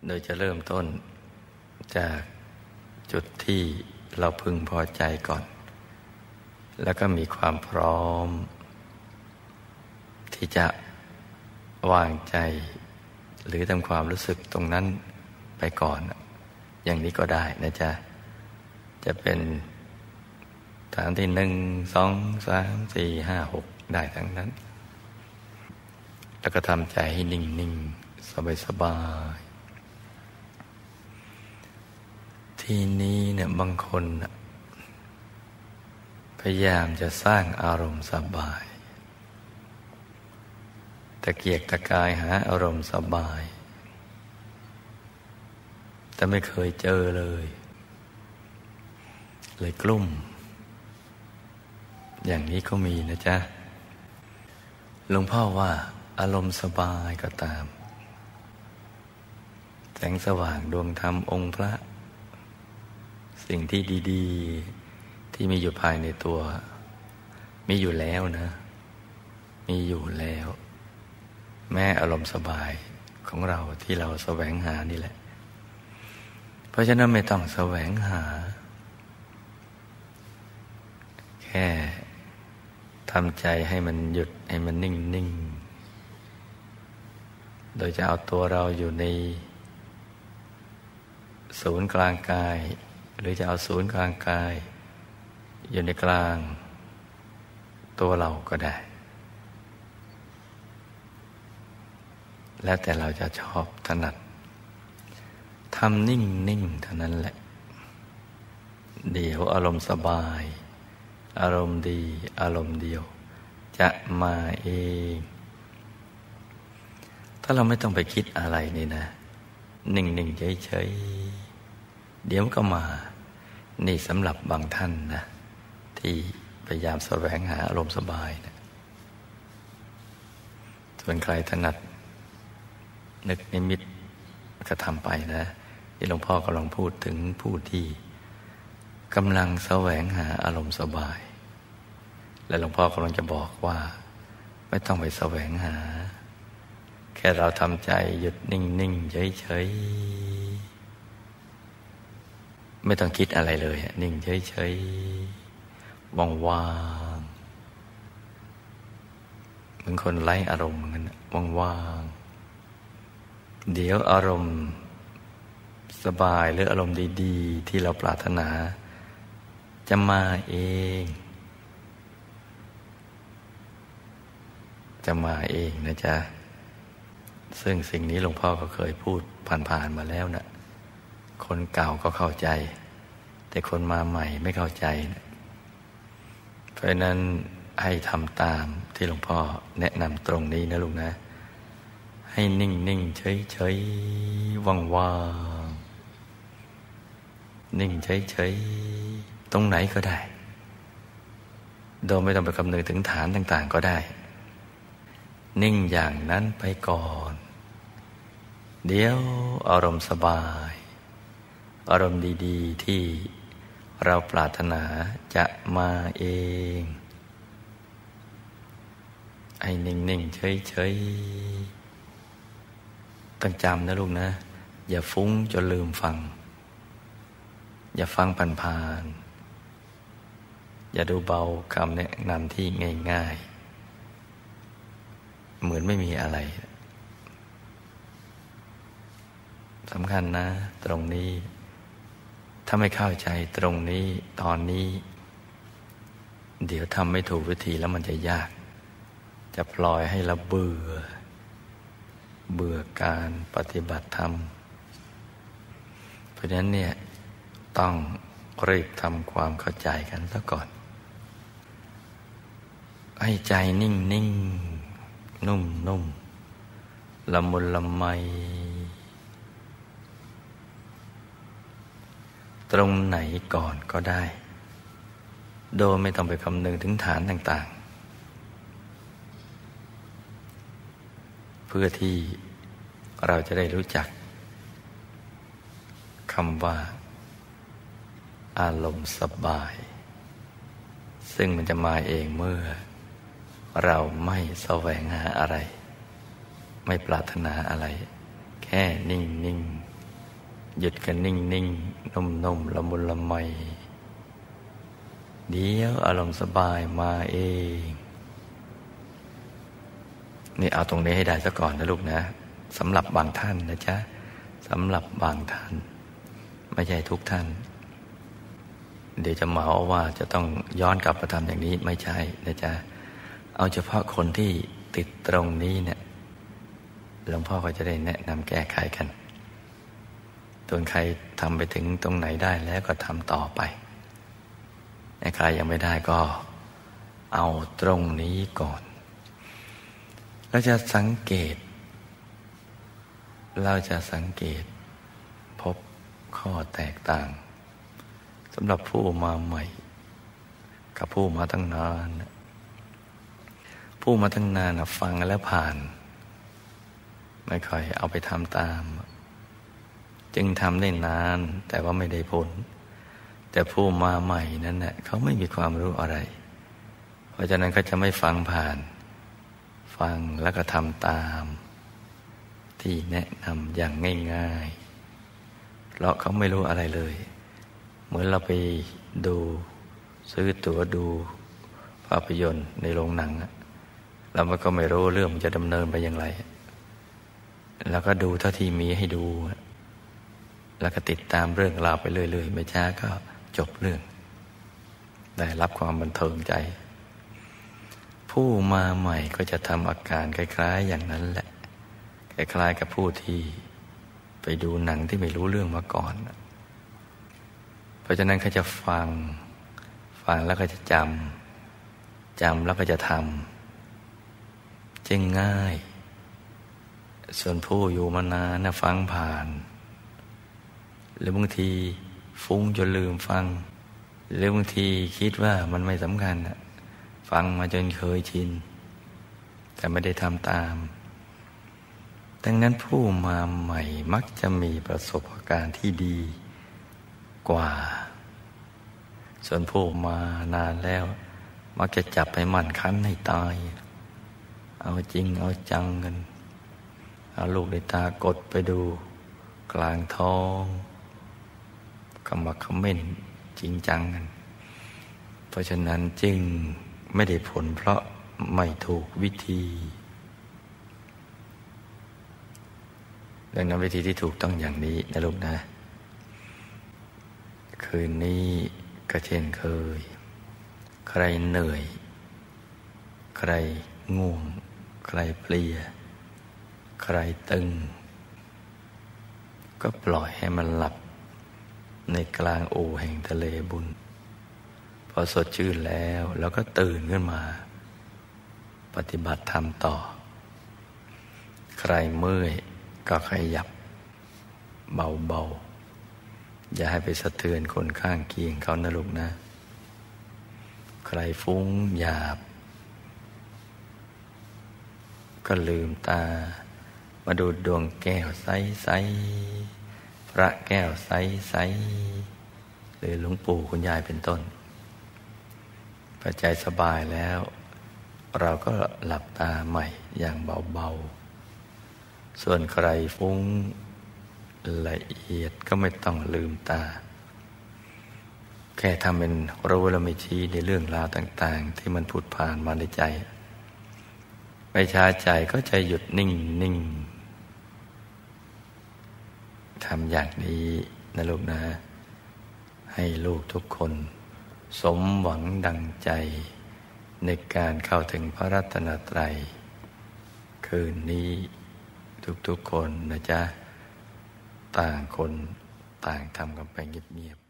โดยจะเริ่มต้นจากจุดที่เราพึงพอใจก่อนแล้วก็มีความพร้อมที่จะวางใจหรือทำความรู้สึกตรงนั้นไปก่อนอย่างนี้ก็ได้นะจ๊ะจะเป็นฐานที่1 2 3 4 5 6ได้ทั้งนั้นแล้วก็ทำใจให้นิ่งๆสบายๆทีนี้เนี่ยบางคนพยายามจะสร้างอารมณ์สบายตะเกียกตะกายหาอารมณ์สบายแต่ไม่เคยเจอเลยกลุ่มอย่างนี้ก็มีนะจ๊ะหลวงพ่อว่าอารมณ์สบายก็ตามแสงสว่างดวงธรรมองค์พระสิ่งที่ดีๆที่มีอยู่ภายในตัวมีอยู่แล้วนะมีอยู่แล้วแม้อารมณ์สบายของเราที่เราแสวงหานี่แหละเพราะฉะนั้นไม่ต้องแสวงหาแค่ทำใจให้มันหยุดให้มันนิ่งๆโดยจะเอาตัวเราอยู่ในศูนย์กลางกายหรือจะเอาศูนย์กลางกายอยู่ในกลางตัวเราก็ได้แล้วแต่เราจะชอบถนัดทำนิ่งๆเท่านั้นแหละเดี๋ยวอารมณ์สบายอารมณ์ดีอารมณ์เดียวจะมาเองถ้าเราไม่ต้องไปคิดอะไรนี่นะนิ่งๆเฉยๆเดี๋ยวก็มานี่สำหรับบางท่านนะที่พยายามแสวงหาอารมณ์สบายนะส่วนใครถนัดนึกนิมิตก็ทำไปนะที่หลวงพ่อกำลังพูดถึงผู้ที่กำลังแสวงหาอารมณ์สบายและหลวงพ่อกำลังจะบอกว่าไม่ต้องไปแสวงหาแค่เราทำใจหยุดนิ่งๆเฉยๆไม่ต้องคิดอะไรเลยนิ่งเฉยๆว่างๆเหมือนคนไร้อารมณ์เหมือนกันว่างๆเดี๋ยวอารมณ์สบายหรืออารมณ์ดีๆที่เราปรารถนาจะมาเองนะจ๊ะซึ่งสิ่งนี้หลวงพ่อก็เคยพูดผ่านๆมาแล้วนะคนเก่าก็เข้าใจแต่คนมาใหม่ไม่เข้าใจนะเพราะนั้นให้ทำตามที่หลวงพ่อแนะนำตรงนี้นะลูกนะให้นิ่งๆเฉยๆว่างๆนิ่งเฉยๆตรงไหนก็ได้โดยไม่ต้องไปคำนึงถึงฐานต่างๆก็ได้นิ่งอย่างนั้นไปก่อนเดี๋ยวอารมณ์สบายอารมณ์ดีๆที่เราปรารถนาจะมาเองให้นิ่งๆเฉยๆต้องจำนะลูกนะอย่าฟุ้งจนลืมฟังอย่าฟังผ่านๆอย่าดูเบาคำแนะนำที่ง่ายๆเหมือนไม่มีอะไรสำคัญนะตรงนี้ถ้าไม่เข้าใจตรงนี้ตอนนี้เดี๋ยวทำไม่ถูกวิธีแล้วมันจะยากจะปล่อยให้เราเบื่อการปฏิบัติธรรมเพราะฉะนั้นเนี่ยต้องรีบทำความเข้าใจกันซะก่อนให้ใจนิ่งๆนุ่มๆละมุนละไมตรงไหนก่อนก็ได้โดยไม่ต้องไปคำนึงถึงฐานต่างๆเพื่อที่เราจะได้รู้จักคำว่าอารมณ์สบายซึ่งมันจะมาเองเมื่อเราไม่แสวงหาอะไรไม่ปรารถนาอะไรแค่นิ่งหยุดกันนิ่งๆนุ่มๆละมุนละไมเดี๋ยวอารมณ์สบายมาเองนี่เอาตรงนี้ให้ได้ซะก่อนนะลูกนะสำหรับบางท่านนะจ๊ะสำหรับบางท่านไม่ใช่ทุกท่านเดี๋ยวจะเหมาว่าจะต้องย้อนกลับมาทำอย่างนี้ไม่ใช่นะจ๊ะเอาเฉพาะคนที่ติดตรงนี้เนี่ยหลวงพ่อก็จะได้แนะนำแก้ไขกันส่วนใครทำไปถึงตรงไหนได้แล้วก็ทำต่อไปใครยังไม่ได้ก็เอาตรงนี้ก่อนเราจะสังเกตพบข้อแตกต่างสำหรับผู้มาใหม่กับผู้มาตั้งนานผู้มาตั้งนานฟังแล้วผ่านไม่ค่อยเอาไปทำตามจึงทำได้นานแต่ว่าไม่ได้ผลแต่ผู้มาใหม่นั้นน่ะเขาไม่มีความรู้อะไรเพราะฉะนั้นเขาจะไม่ฟังผ่านฟังแล้วก็ทำตามที่แนะนำอย่างง่ายๆเพราะเขาไม่รู้อะไรเลยเหมือนเราไปดูซื้อตั๋วดูภาพยนตร์ในโรงหนังแล้วมันก็ไม่รู้เรื่องมันจะดำเนินไปอย่างไรแล้วก็ดูเท่าที่มีให้ดูแล้วก็ติดตามเรื่องราวไปเรื่อยๆไม่ช้าก็จบเรื่องได้รับความบันเทิงใจผู้มาใหม่ก็จะทำอาการคล้ายๆอย่างนั้นแหละคล้ายๆกับผู้ที่ไปดูหนังที่ไม่รู้เรื่องมาก่อนเพราะฉะนั้นเขาจะฟังแล้วก็จะจำแล้วก็จะทำจึงง่ายส่วนผู้อยู่มานานฟังผ่านหรือบางทีฟุ้งจนลืมฟังหรือบางทีคิดว่ามันไม่สำคัญฟังมาจนเคยชินแต่ไม่ได้ทำตามดังนั้นผู้มาใหม่มักจะมีประสบการณ์ที่ดีกว่าส่วนผู้มานานแล้วมักจะจับไปมั่นคั้นให้ตายเอาจริงเอาจังกันเอาลูกในตากดไปดูกลางท้องขมักเขม้นจริงจังกันเพราะฉะนั้นจึงไม่ได้ผลเพราะไม่ถูกวิธีดังนั้นวิธีที่ถูกต้องอย่างนี้นะลูกนะคืนนี้ก็เช่นเคยใครเหนื่อยใครง่วงใครเพลียใครตึงก็ปล่อยให้มันหลับในกลางโอแห่งทะเลบุญพอสดชื่นแล้วเราก็ตื่นขึ้นมาปฏิบัติธรรมต่อใครเมื่อยก็ขยับเบาๆอย่าให้ไปสะเทือนคนข้างเคียงเขานะลูกนะใครฟุ้งหยาบก็ลืมตามาดูดวงแก้วใสๆพระแก้วใสๆหรือหลวงปู่คุณยายเป็นต้นพอใจสบายแล้วเราก็หลับตาใหม่อย่างเบาๆส่วนใครฟุ้งละเอียดก็ไม่ต้องลืมตาแค่ทำเป็นรู้และไม่ชี้ในเรื่องราวต่างๆที่มันผุดผ่านมาในใจไม่ช้าใจก็จะหยุดนิ่งทำอย่างนี้นะลูกนะให้ลูกทุกคนสมหวังดังใจในการเข้าถึงพระรัตนตรัยคืนนี้ทุกๆคนนะจ๊ะต่างคนต่างทำกันไปเงียบๆ